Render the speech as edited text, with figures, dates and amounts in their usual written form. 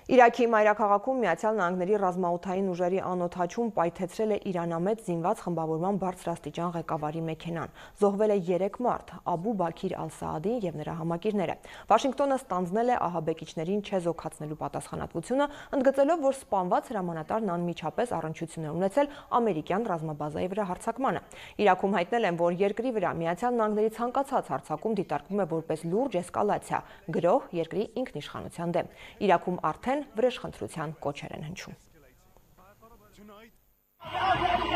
Իրաքի մայրաքաղաքում Միացյալ Նահանգների ռազմաօդային ուժերի անօդաչում պայթեցրել է իրանամետ զինված խմբավորման բարձրաստիճան ղեկավարի մեքենան։ Զոհվել է 3 մարդ՝ Աբու Բաքիր Ալ-Սաադին և նրա համակիրները։ Վաշինգտոնը ստանձնել է ահաբեկիչներին չեզոքացնելու պատասխանատվությունը, ընդգծելով, որ սպանված հրամանատարն անմիջապես առնչություն է ունեցել ամերիկյան ռազմաբազայի վրա հարձակմանը։ Իրաքում հայտնել են, որ երկրի վրա Միացյալ Նահանգների ցանկացած հարձակում դիտարկվում է որպես լուրջ էսկալացիա, գրոհ երկրի ինքնիշխանության դեմ։ Իրաքում արդեն վրեժխնդրության կոչեր են հնչում։